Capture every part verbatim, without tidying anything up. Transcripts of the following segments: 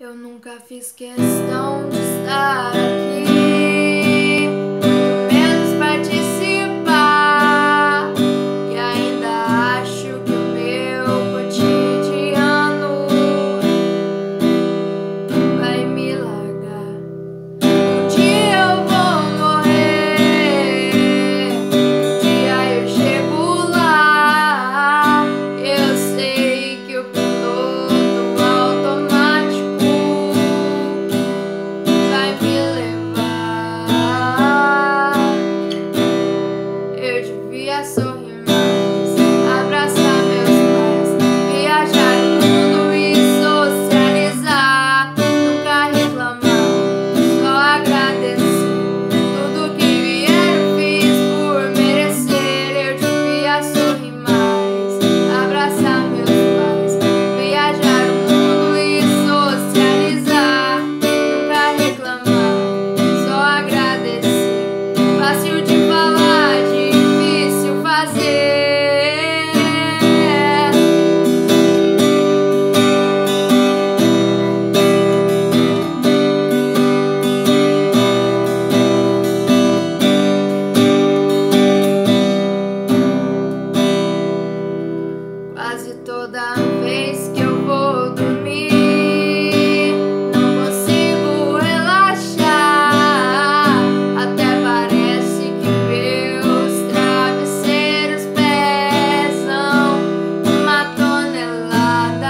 Eu nunca fiz questão de estar aqui, muito menos participar. E ainda acho que o meu cotidiano vai me largar. Um dia eu vou morrer, um dia eu chego lá. Eu sei que o piloto automático vai me levar. Eu devia sorrir mais, abraçar meus pais, viajar o mundo e socializar. Nunca reclamar, só agradecer. Tudo que vier eu fiz por merecer. Eu devia sorrir mais, abraçar meus pais, viajar o mundo e socializar. Nunca reclamar, só agradecer. Fácil de falar, difícil fazer. Quase toda vez que eu vou dormir, não consigo relaxar. Até parece que meus travesseiros pesam uma tonelada.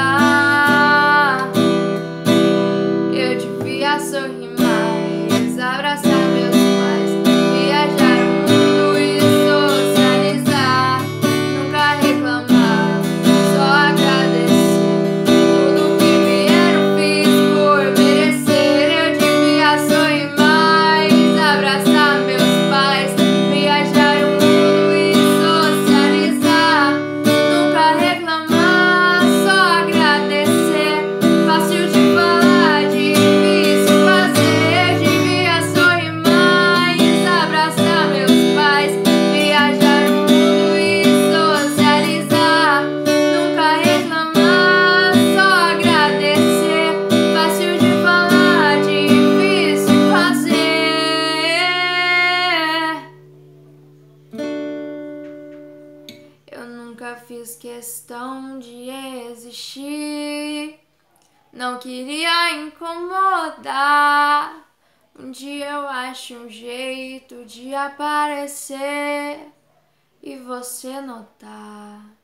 Eu devia sorrir mais, abraçar meus pais, viajar o mundo e socializar. Nunca reclamar, só agradecer. Tudo que vier eu fiz por merecer. Eu devia sorrir mais, abraçar meus pais, viajar o mundo e socializar. Nunca reclamar, só agradecer. Fácil de falar, difícil fazer. Eu devia sorrir mais, abraçar meus pais, viajar o mundo e socializar. Nunca reclamar, só agradecer. Fácil de falar, difícil fazer. Eu nunca fiz questão de existir, não queria incomodar. Um dia eu acho um jeito de aparecer e você notar.